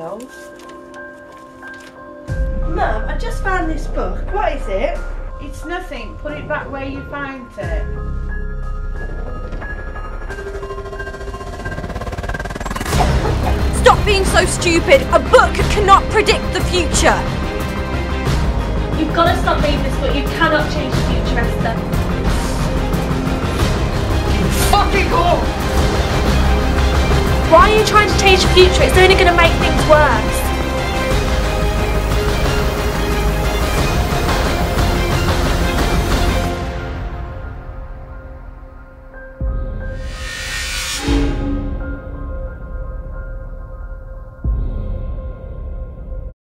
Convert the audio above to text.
else. Mum, I just found this book. What is it? It's nothing. Put it back where you found it. Stop being so stupid. A book cannot predict the future. You've got to stop reading this book. You cannot change the future, Esther. Fucking go! Why are you trying to change the future? It's only going to make things worse.